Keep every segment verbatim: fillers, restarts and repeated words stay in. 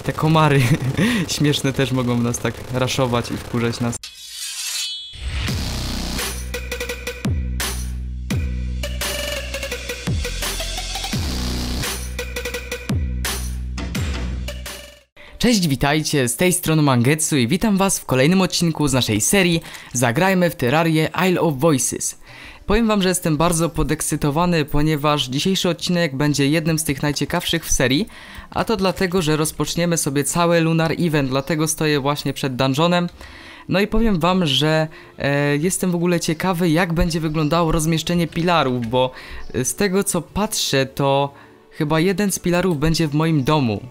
te komary śmieszne też mogą nas tak raszować i wkurzać nas. Cześć, witajcie, z tej strony Mangetsu i witam was w kolejnym odcinku z naszej serii Zagrajmy w Terrarię Isle of Voices. Powiem wam, że jestem bardzo podekscytowany, ponieważ dzisiejszy odcinek będzie jednym z tych najciekawszych w serii, a to dlatego, że rozpoczniemy sobie cały Lunar Event, dlatego stoję właśnie przed dungeonem. No i powiem wam, że e, jestem w ogóle ciekawy, jak będzie wyglądało rozmieszczenie pilarów, bo z tego co patrzę, to chyba jeden z pilarów będzie w moim domu.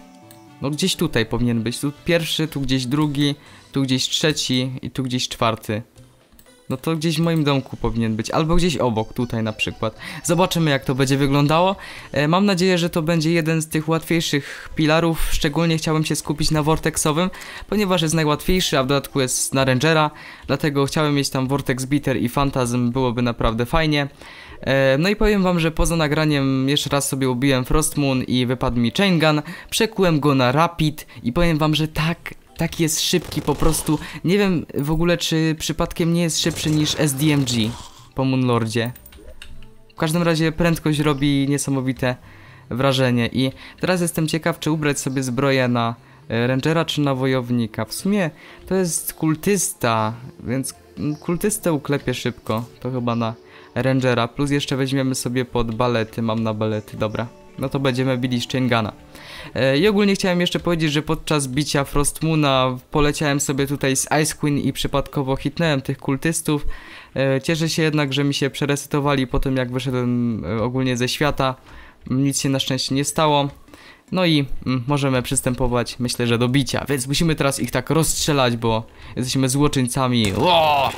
No gdzieś tutaj powinien być, tu pierwszy, tu gdzieś drugi, tu gdzieś trzeci i tu gdzieś czwarty. No to gdzieś w moim domku powinien być, albo gdzieś obok, tutaj na przykład. Zobaczymy, jak to będzie wyglądało. e, Mam nadzieję, że to będzie jeden z tych łatwiejszych pilarów. Szczególnie chciałbym się skupić na Vortexowym, ponieważ jest najłatwiejszy, a w dodatku jest na Rangera. Dlatego chciałem mieć tam Vortex Bitter i Phantasm, byłoby naprawdę fajnie. No i powiem wam, że poza nagraniem jeszcze raz sobie ubiłem Frost Moon i wypadł mi Chain Gun. Przekułem go na Rapid i powiem wam, że tak, tak jest szybki po prostu. Nie wiem w ogóle, czy przypadkiem nie jest szybszy niż S D M G po Moonlordzie. W każdym razie prędkość robi niesamowite wrażenie i teraz jestem ciekaw, czy ubrać sobie zbroję na Rangera czy na Wojownika. W sumie to jest kultysta, więc kultystę uklepię szybko, to chyba na Rangera, plus jeszcze weźmiemy sobie pod balety, mam na balety, dobra. No to będziemy bili z Chain Guna. E, I ogólnie chciałem jeszcze powiedzieć, że podczas bicia Frost Moona poleciałem sobie tutaj z Ice Queen i przypadkowo hitnąłem tych kultystów. E, cieszę się jednak, że mi się przeresetowali po tym, jak wyszedłem e, ogólnie ze świata. Nic się na szczęście nie stało. No i mm, możemy przystępować, myślę, że do bicia, więc musimy teraz ich tak rozstrzelać, bo jesteśmy złoczyńcami. Ło!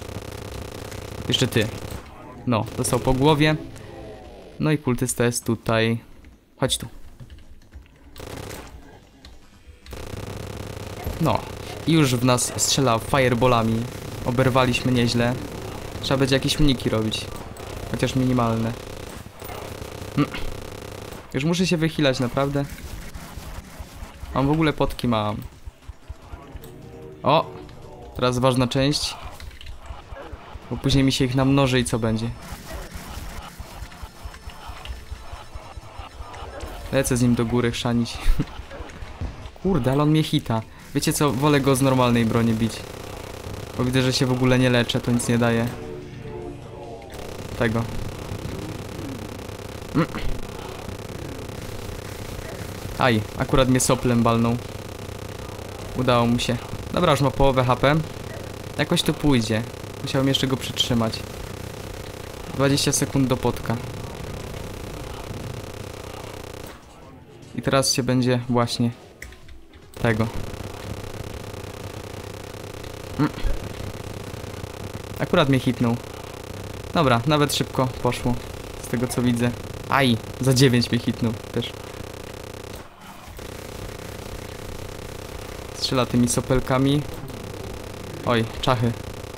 Jeszcze ty. No, dostał po głowie. No i kultysta jest tutaj. Chodź tu. No. I już w nas strzela fireballami. Oberwaliśmy nieźle. Trzeba będzie jakieś uniki robić. Chociaż minimalne. Mm. Już muszę się wychylać, naprawdę. Mam w ogóle potki, mam. O! Teraz ważna część. Bo później mi się ich namnoży i co będzie? Lecę z nim do góry chrzanić. Kurde, ale on mnie hita. Wiecie co? Wolę go z normalnej broni bić. Bo widzę, że się w ogóle nie leczę, to nic nie daje. Tego. Mm. Aj, akurat mnie soplem balnął. Udało mu się. Dobra, już ma połowę H P. Jakoś to pójdzie. Musiałem jeszcze go przytrzymać. dwadzieścia sekund do potka. I teraz się będzie właśnie tego. Mm. Akurat mnie hitnął. Dobra, nawet szybko poszło. Z tego co widzę. Aj, za dziewięć mnie hitnął też. Strzela tymi sopelkami. Oj, czachy.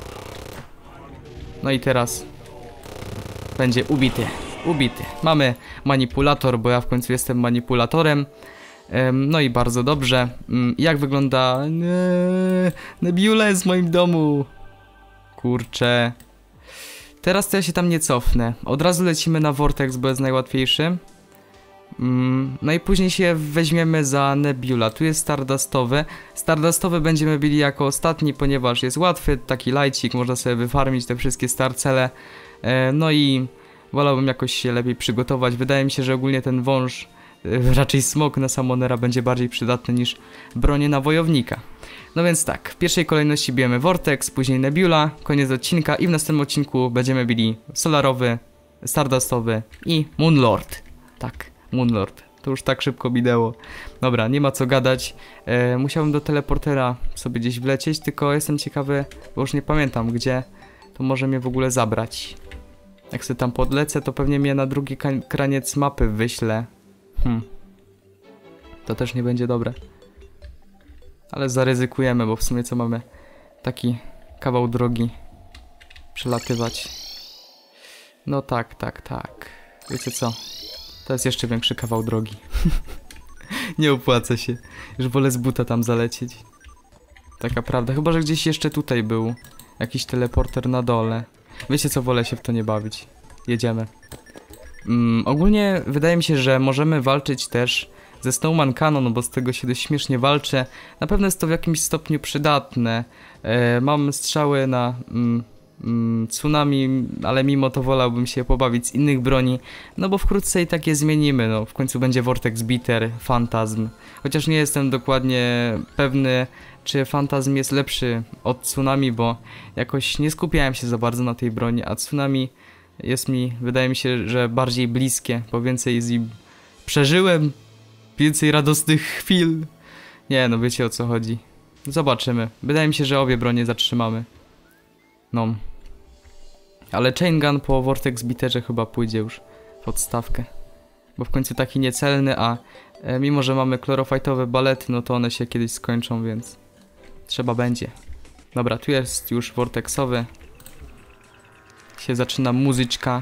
No i teraz będzie ubity, ubity. Mamy manipulator, bo ja w końcu jestem manipulatorem. No i bardzo dobrze. Jak wygląda Nebula jest w moim domu? Kurczę. Teraz to ja się tam nie cofnę. Od razu lecimy na Vortex, bo jest najłatwiejszy. No i później się weźmiemy za Nebula. Tu jest Stardustowy. Stardustowy będziemy bili jako ostatni, ponieważ jest łatwy, taki lajcik, można sobie wyfarmić te wszystkie starcele. No i wolałbym jakoś się lepiej przygotować. Wydaje mi się, że ogólnie ten wąż, raczej smok na Summonera będzie bardziej przydatny niż bronie na Wojownika. No więc tak, w pierwszej kolejności bijemy Vortex, później Nebula, koniec odcinka i w następnym odcinku będziemy bili Solarowy, Stardustowy i Moonlord. Tak. Moonlord. To już tak szybko minęło. Dobra, nie ma co gadać. E, musiałbym do teleportera sobie gdzieś wlecieć, tylko jestem ciekawy, bo już nie pamiętam gdzie. To może mnie w ogóle zabrać. Jak sobie tam podlecę, to pewnie mnie na drugi kraniec mapy wyśle. Hmm. To też nie będzie dobre. Ale zaryzykujemy, bo w sumie co mamy taki kawał drogi przelatywać. No tak, tak, tak. Wiecie co? To jest jeszcze większy kawał drogi. Nie opłaca się. Już wolę z buta tam zalecieć. Taka prawda. Chyba, że gdzieś jeszcze tutaj był jakiś teleporter na dole. Wiecie co, wolę się w to nie bawić. Jedziemy. Mm, ogólnie wydaje mi się, że możemy walczyć też ze Snowman Cannon, bo z tego się dość śmiesznie walczę. Na pewno jest to w jakimś stopniu przydatne. E, mam strzały na mm, mm, tsunami, ale mimo to wolałbym się pobawić z innych broni. No bo wkrótce i tak je zmienimy. No, w końcu będzie Vortex Bitter, Phantasm. Chociaż nie jestem dokładnie pewny, czy Phantasm jest lepszy od tsunami, bo jakoś nie skupiałem się za bardzo na tej broni, a tsunami jest mi, wydaje mi się, że bardziej bliskie, bo więcej z nim przeżyłem, więcej radosnych chwil. Nie, no wiecie o co chodzi. Zobaczymy. Wydaje mi się, że obie bronie zatrzymamy. No. Ale Chain Gun po Vortex Bitterze chyba pójdzie już w odstawkę. Bo w końcu taki niecelny, a e, mimo, że mamy chlorofajtowe balety, no to one się kiedyś skończą, więc trzeba będzie. Dobra, tu jest już vortexowy. Się zaczyna muzyczka.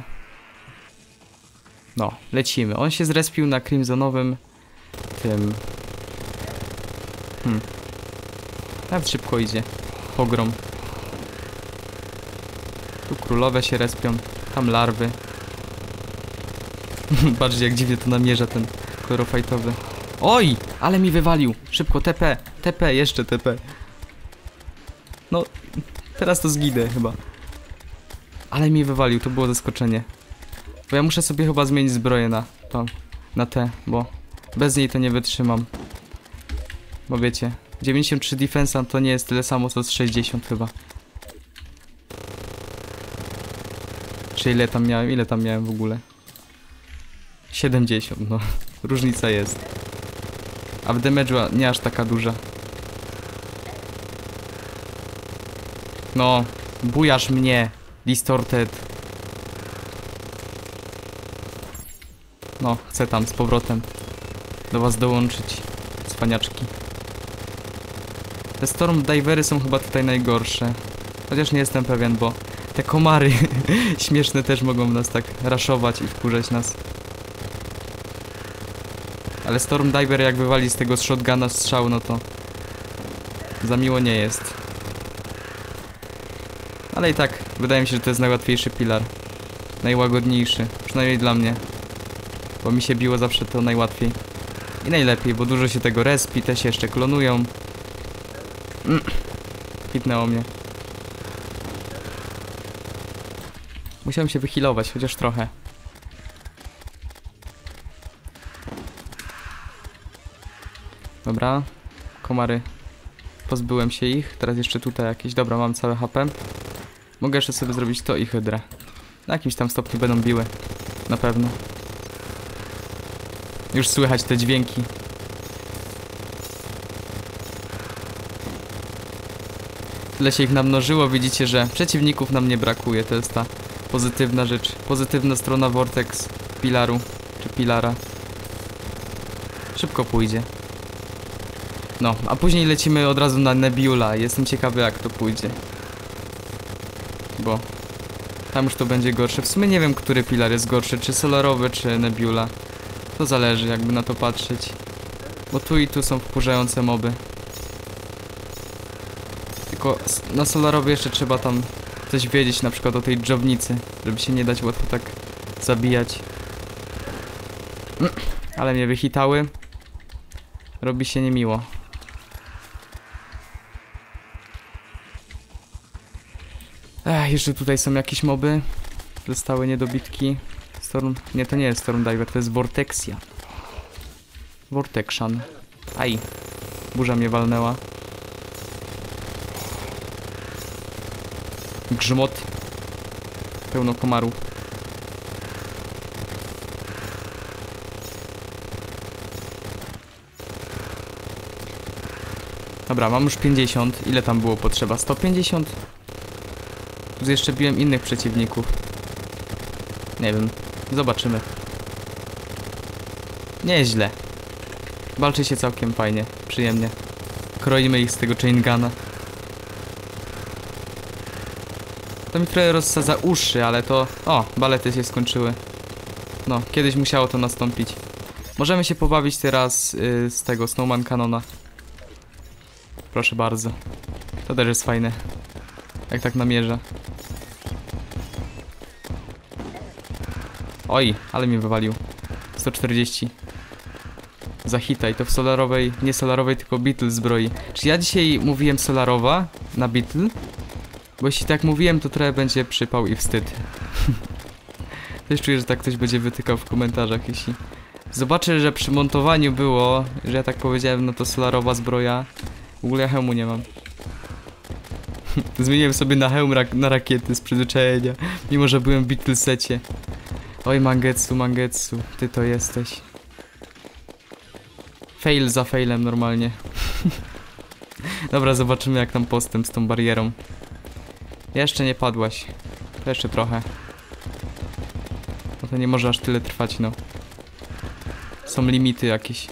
No, lecimy. On się zrespił na crimsonowym tym. Hmm. Nawet szybko idzie. Pogrom. Tu królowe się respią. Tam larwy. Patrzcie jak dziwnie to namierza ten chlorofajtowy. Oj! Ale mi wywalił. Szybko, T P. T P, jeszcze T P. No, teraz to zginę chyba. Ale mi wywalił, to było zaskoczenie. Bo ja muszę sobie chyba zmienić zbroję na to, na T, bo bez niej to nie wytrzymam. Bo wiecie, dziewięćdziesiąt trzy defensa to nie jest tyle samo co z sześćdziesiąt chyba. Czy ile tam miałem? Ile tam miałem w ogóle? siedemdziesiąt, no. Różnica jest. A w damage'a nie aż taka duża. No, bujasz mnie, Distorted. No, chcę tam z powrotem do was dołączyć, cwaniaczki. Te Storm Divery są chyba tutaj najgorsze. Chociaż nie jestem pewien, bo te komary śmieszne też mogą nas tak raszować i wkurzać nas. Ale Storm Diver jak wywali z tego shotguna strzał, no to za miło nie jest. Ale i tak, wydaje mi się, że to jest najłatwiejszy pilar. Najłagodniejszy, przynajmniej dla mnie. Bo mi się biło zawsze to najłatwiej. I najlepiej, bo dużo się tego respi, te się jeszcze klonują. Mm. Hitnęło mnie. Musiałem się wyhealować, chociaż trochę. Dobra. Komary. Pozbyłem się ich. Teraz jeszcze tutaj jakieś. Dobra, mam całe H P. Mogę jeszcze sobie zrobić to i hydrę. Na jakimś tam stopniu będą biły. Na pewno. Już słychać te dźwięki. Tyle się ich namnożyło, widzicie, że przeciwników nam nie brakuje. To jest ta pozytywna rzecz. Pozytywna strona Vortex Pilaru. Czy Pilara. Szybko pójdzie. No, a później lecimy od razu na Nebula. Jestem ciekawy jak to pójdzie. Bo tam już to będzie gorsze. W sumie nie wiem, który pilar jest gorszy. Czy Solarowy, czy Nebula. To zależy, jakby na to patrzeć. Bo tu i tu są wkurzające moby. Tylko na Solarowie jeszcze trzeba tam coś wiedzieć, na przykład o tej dżownicy, żeby się nie dać łatwo tak zabijać. Ale mnie wyhitały. Robi się niemiło. Ech, jeszcze tutaj są jakieś moby. Zostały niedobitki. Storm... Nie, to nie jest Storm Diver, to jest Vortexia. Vortexian. Aj. Burza mnie walnęła. Grzmot. Pełno komarów. Dobra, mam już pięćdziesiąt. Ile tam było potrzeba? sto pięćdziesiąt? Tu jeszcze biłem innych przeciwników. Nie wiem. Zobaczymy. Nieźle. Walczy się całkiem fajnie. Przyjemnie. Kroimy ich z tego chain guna. To mi trochę rozsadza uszy, ale to... O, balety się skończyły. No, kiedyś musiało to nastąpić. Możemy się pobawić teraz yy, z tego Snowman Canona. Proszę bardzo. To też jest fajne. Jak tak namierza. Oj, ale mnie wywalił. sto czterdzieści. Za hita i to w solarowej, nie solarowej, tylko Beetle zbroi. Czy ja dzisiaj mówiłem solarowa na Beetle? Bo jeśli tak mówiłem, to trochę będzie przypał i wstyd. Też czuję, że tak ktoś będzie wytykał w komentarzach, jeśli zobaczę, że przy montowaniu było, że ja tak powiedziałem, no to solarowa zbroja. W ogóle ja hełmu nie mam. Zmieniłem sobie na hełm rak na rakiety z przyzwyczajenia, mimo że byłem w Beetle secie. Oj, Mangetsu, Mangetsu, ty to jesteś. Fail za failem normalnie. Dobra, zobaczymy jak tam postęp z tą barierą. Jeszcze nie padłaś. To jeszcze trochę. No to nie może aż tyle trwać, no. Są limity jakieś.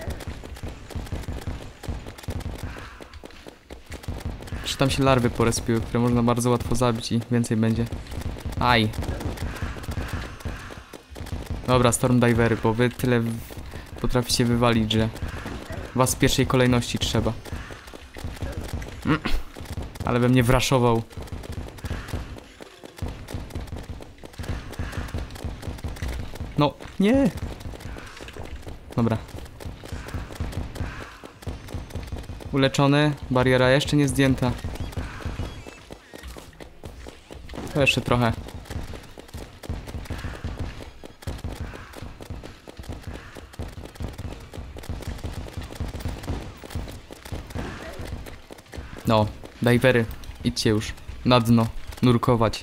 Czy tam się larwy porespiły, które można bardzo łatwo zabić i więcej będzie. Aj. Dobra, Stormdivery, bo wy tyle potraficie wywalić, że was w pierwszej kolejności trzeba. Mm. Ale bym nie wraszował. No, nie! Dobra. Uleczony, bariera jeszcze nie zdjęta. To jeszcze trochę. No, divery, idźcie już na dno, nurkować.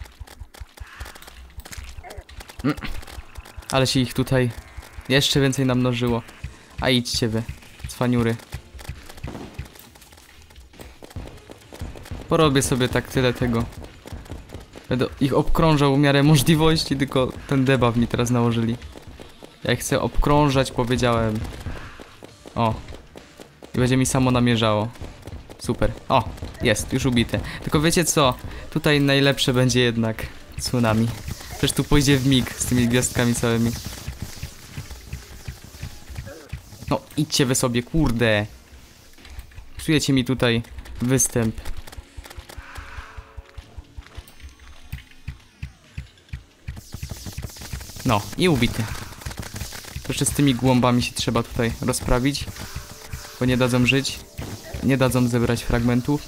Mm. Ale się ich tutaj jeszcze więcej namnożyło. A idźcie wy, cwaniury. Porobię sobie tak tyle tego. Będę ich obkrążał w miarę możliwości, tylko ten debuff mi teraz nałożyli. Ja ich chcę obkrążać, powiedziałem. O. I będzie mi samo namierzało. Super. O, jest, już ubity. Tylko wiecie co? Tutaj najlepsze będzie jednak tsunami. Przecież tu pójdzie w mig z tymi gwiazdkami całymi. No, idźcie wy sobie, kurde. Psujecie mi tutaj występ. No, i ubity. To jeszcze z tymi głąbami się trzeba tutaj rozprawić. Bo nie dadzą żyć. Nie dadzą zebrać fragmentów.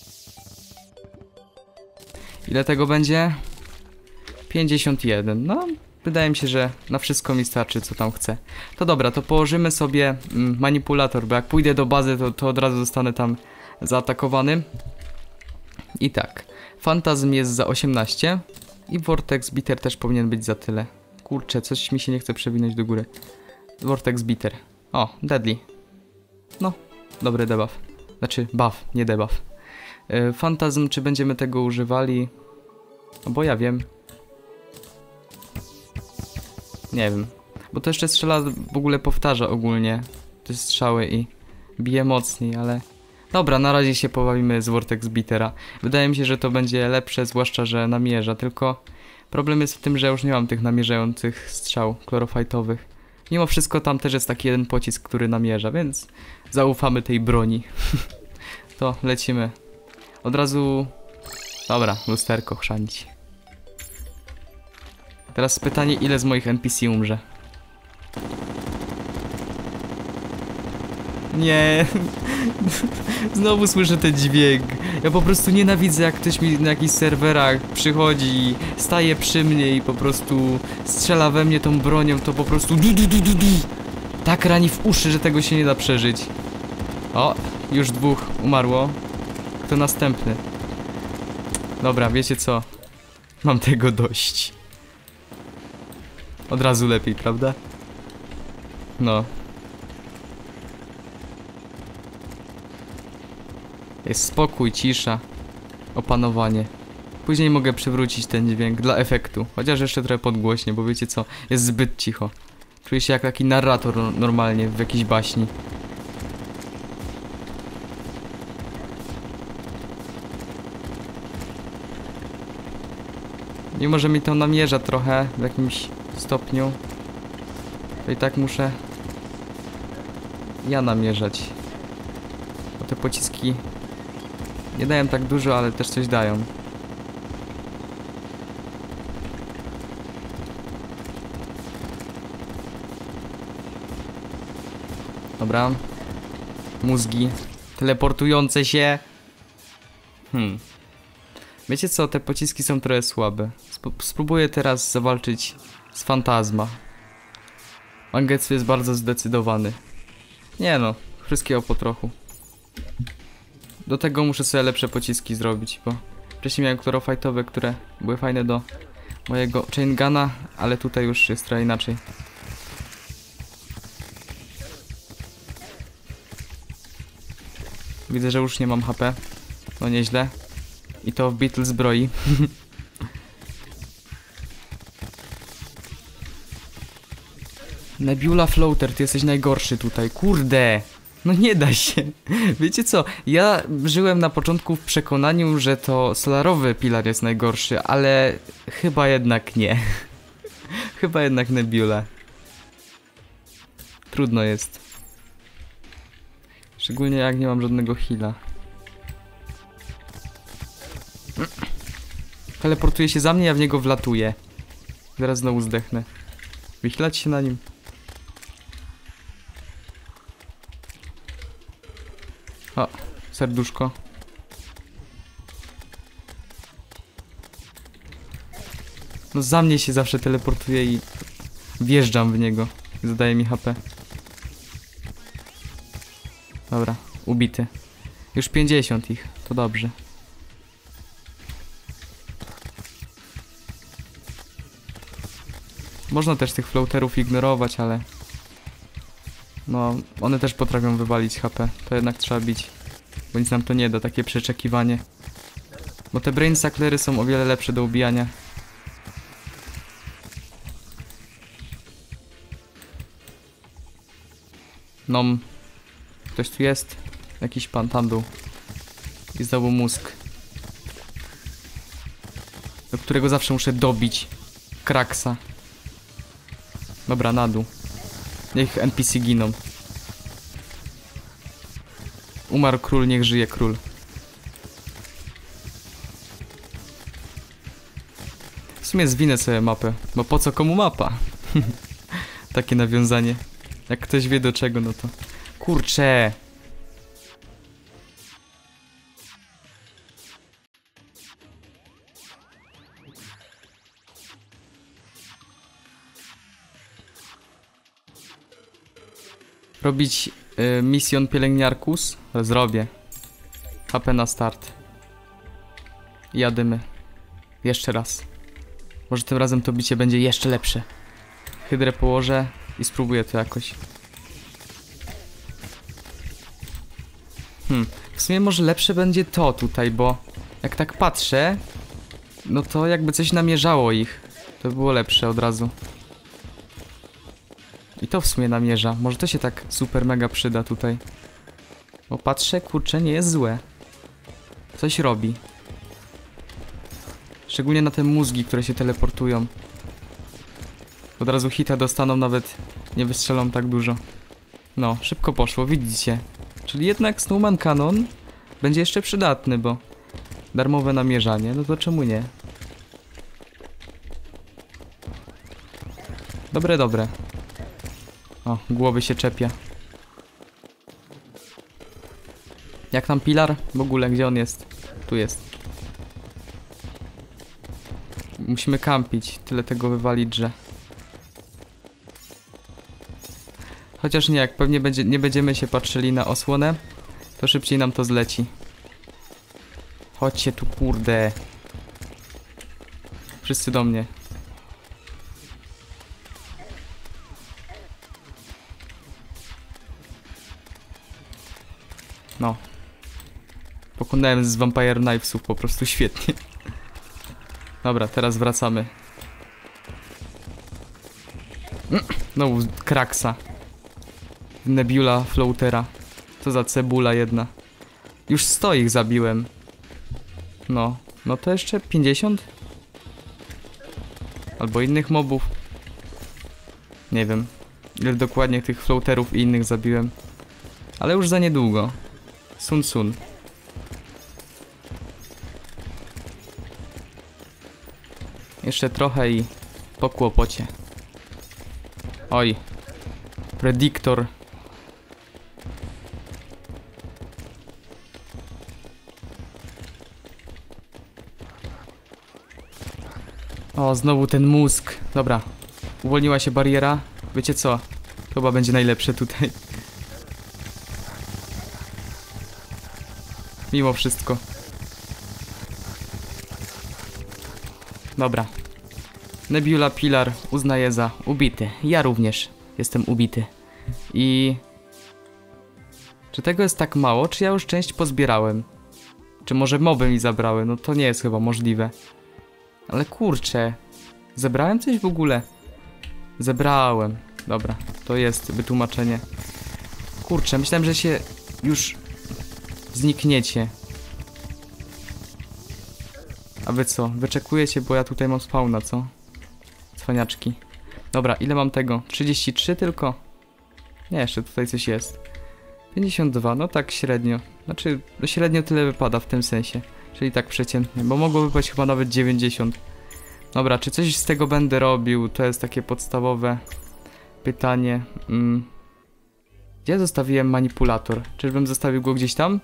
Ile tego będzie? pięćdziesiąt jeden. No, wydaje mi się, że na wszystko mi starczy, co tam chcę. To dobra, to położymy sobie mm, manipulator, bo jak pójdę do bazy, to, to od razu zostanę tam zaatakowany. I tak. Fantazm jest za osiemnaście. I Vortex Bitter też powinien być za tyle. Kurczę, coś mi się nie chce przewinąć do góry. Vortex Bitter. O, Deadly. No, dobry debuff. Znaczy buff, nie debuff. Yy, Fantazm, czy będziemy tego używali? No bo ja wiem. Nie wiem. Bo to jeszcze strzela, w ogóle powtarza ogólnie te strzały i bije mocniej, ale... Dobra, na razie się pobawimy z Vortex Bittera. Wydaje mi się, że to będzie lepsze, zwłaszcza, że namierza, tylko... Problem jest w tym, że już nie mam tych namierzających strzał chlorofajtowych. Mimo wszystko tam też jest taki jeden pocisk, który namierza, więc zaufamy tej broni. To lecimy. Od razu... Dobra, lusterko chrzanić. Teraz pytanie, ile z moich N P C umrze? Nie. Znowu słyszę ten dźwięk. Ja po prostu nienawidzę, jak ktoś mi na jakichś serwerach przychodzi, staje przy mnie i po prostu strzela we mnie tą bronią, to po prostu du, du, du, du, du. Tak rani w uszy, że tego się nie da przeżyć. O, już dwóch umarło. Kto następny? Dobra, wiecie co? Mam tego dość. Od razu lepiej, prawda? No. Jest spokój, cisza, opanowanie. Później mogę przywrócić ten dźwięk dla efektu. Chociaż jeszcze trochę podgłośnie, bo wiecie co? Jest zbyt cicho. Czuję się jak taki narrator normalnie w jakiejś baśni. Mimo, że mi to namierza trochę w jakimś stopniu. To i tak muszę ja namierzać. Bo te pociski nie dają tak dużo, ale też coś dają. Dobra. Mózgi teleportujące się. Hmm. Wiecie co? Te pociski są trochę słabe. Sp spróbuję teraz zawalczyć z Fantasma. Mangetsu jest bardzo zdecydowany. Nie no, wszystkiego po trochu. Do tego muszę sobie lepsze pociski zrobić, bo wcześniej miałem chlorofightowe, które były fajne do mojego chaingana, ale tutaj już jest trochę inaczej. Widzę, że już nie mam H P. No nieźle. I to w Beetle zbroi. Nebula Floater, ty jesteś najgorszy tutaj. Kurde! No nie da się. Wiecie co? Ja żyłem na początku w przekonaniu, że to solarowy pilar jest najgorszy, ale chyba jednak nie. Chyba jednak Nebula. Trudno jest. Szczególnie jak nie mam żadnego heala. Teleportuje się za mnie, ja w niego wlatuję. Zaraz znowu zdechnę. Wychylać się na nim. O, serduszko. No za mnie się zawsze teleportuje i wjeżdżam w niego. Zadaje mi H P. Dobra, ubity. Już pięćdziesiąt ich, to dobrze. Można też tych floaterów ignorować, ale... No, one też potrafią wywalić H P. To jednak trzeba bić. Bo nic nam to nie da, takie przeczekiwanie. Bo te brain sucklery są o wiele lepsze do ubijania. Nom. Ktoś tu jest? Jakiś pan tam był. I znowu mózg. Do którego zawsze muszę dobić. Kraksa. Dobra, na dół. Niech N P C giną. Umarł król, niech żyje król. W sumie zwinę sobie mapę, bo po co komu mapa? Takie nawiązanie. Jak ktoś wie do czego, no to... Kurczę! Robić y, misjon pielęgniarkus? Zrobię. H P na start. I jadymy. Jeszcze raz. Może tym razem to bicie będzie jeszcze lepsze. Hydrę położę i spróbuję to jakoś. Hmm. W sumie może lepsze będzie to tutaj, bo jak tak patrzę, no to jakby coś namierzało ich. To by było lepsze od razu. I to w sumie namierza. Może to się tak super mega przyda tutaj. Bo patrzę, kurczę, nie jest złe. Coś robi. Szczególnie na te mózgi, które się teleportują. Od razu hita dostaną, nawet nie wystrzelą tak dużo. No, szybko poszło, widzicie. Czyli jednak Snowman Cannon będzie jeszcze przydatny, bo darmowe namierzanie, no to czemu nie? Dobre, dobre. O, głowy się czepia. Jak tam pilar? W ogóle, gdzie on jest? Tu jest. Musimy kampić, tyle tego wywalić, że... Chociaż nie, jak pewnie będzie, nie będziemy się patrzyli na osłonę, to szybciej nam to zleci. Chodźcie tu, kurde. Wszyscy do mnie. No. Pokonałem z Vampire Knivesów po prostu świetnie. Dobra, teraz wracamy. No, Kraksa. Nebula Floatera. Co za cebula jedna. Już sto ich zabiłem. No, no to jeszcze pięćdziesiąt? Albo innych mobów. Nie wiem. ile dokładnie tych floaterów i innych zabiłem. Ale już za niedługo. Sun sun. Jeszcze trochę i po kłopocie. Oj. Predictor. O, znowu ten mózg. Dobra. Uwolniła się bariera. Wiecie co? Chyba będzie najlepsze tutaj. Mimo wszystko. Dobra. Nebula Pilar uznaje za ubity. Ja również jestem ubity. I... Czy tego jest tak mało, czy ja już część pozbierałem? Czy może moby mi zabrały? No to nie jest chyba możliwe. Ale kurczę. Zebrałem coś w ogóle? Zebrałem. Dobra, to jest wytłumaczenie. Kurczę, myślałem, że się już znikniecie. A wy co? Wyczekujecie, bo ja tutaj mam spawna, co? Cwaniaczki. Dobra, ile mam tego? trzydzieści trzy tylko? Nie, jeszcze tutaj coś jest. pięćdziesiąt dwa, no tak średnio. Znaczy, średnio tyle wypada w tym sensie. Czyli tak przeciętnie, bo mogło wypaść chyba nawet dziewięćdziesiąt. Dobra, czy coś z tego będę robił? To jest takie podstawowe pytanie. Mm. Gdzie zostawiłem manipulator? Czyżbym zostawił go gdzieś tam?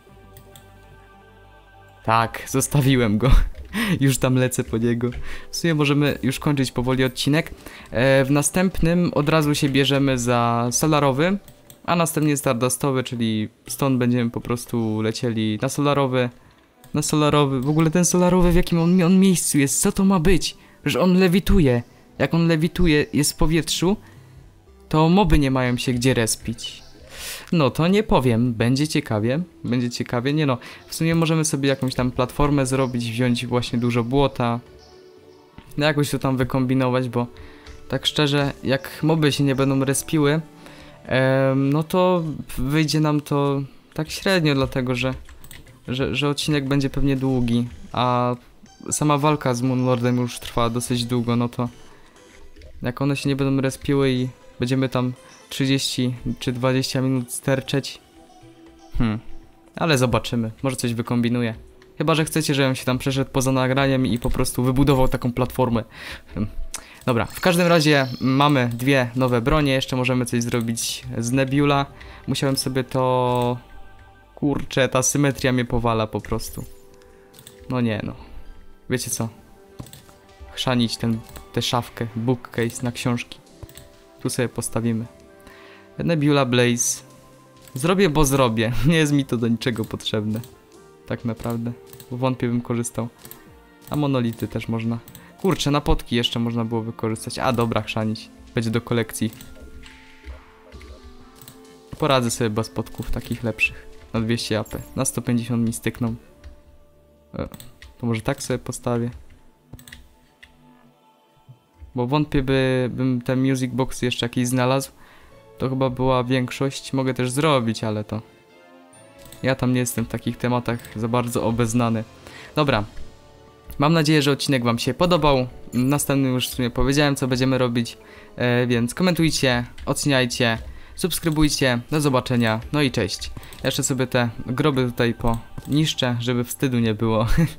Tak, zostawiłem go. Już tam lecę po niego. W sumie możemy już kończyć powoli odcinek. E, w następnym od razu się bierzemy za solarowy, a następnie stardustowy, czyli stąd będziemy po prostu lecieli na solarowy. Na solarowy. W ogóle ten solarowy, w jakim on, on miejscu jest? Co to ma być? Że on lewituje. Jak on lewituje, jest w powietrzu, to moby nie mają się gdzie respić. No to nie powiem, będzie ciekawie, będzie ciekawie, nie no, w sumie możemy sobie jakąś tam platformę zrobić, wziąć właśnie dużo błota, no jakoś to tam wykombinować, bo tak szczerze, jak moby się nie będą respiły, em, no to wyjdzie nam to tak średnio, dlatego że, że, że odcinek będzie pewnie długi, a sama walka z Moonlordem już trwa dosyć długo, no to jak one się nie będą respiły i będziemy tam trzydzieści czy dwadzieścia minut sterczeć. Hmm, ale zobaczymy. Może coś wykombinuję. Chyba że chcecie, żebym się tam przeszedł poza nagraniem i po prostu wybudował taką platformę. Hmm. Dobra, w każdym razie mamy dwie nowe bronie. Jeszcze możemy coś zrobić z Nebula. Musiałem sobie to... Kurczę, ta symetria mnie powala po prostu. No nie no. Wiecie co? Chrzanić ten, tę szafkę, bookcase na książki. Tu sobie postawimy. Nebula Blaze. Zrobię, bo zrobię. Nie jest mi to do niczego potrzebne. Tak naprawdę. Wątpię bym korzystał. A monolity też można. Kurczę, na potki jeszcze można było wykorzystać. A dobra, chrzanić. Będzie do kolekcji. Poradzę sobie bez potków takich lepszych. Na dwieście A P. Na sto pięćdziesiąt mi stykną. E, to może tak sobie postawię. Bo wątpię, by, bym te music boxy jeszcze jakiś znalazł. To chyba była większość. Mogę też zrobić, ale to... Ja tam nie jestem w takich tematach za bardzo obeznany. Dobra. Mam nadzieję, że odcinek wam się podobał. Następny już w sumie powiedziałem, co będziemy robić. E, więc komentujcie, oceniajcie, subskrybujcie. Do zobaczenia. No i cześć. Jeszcze sobie te groby tutaj poniszczę, żeby wstydu nie było.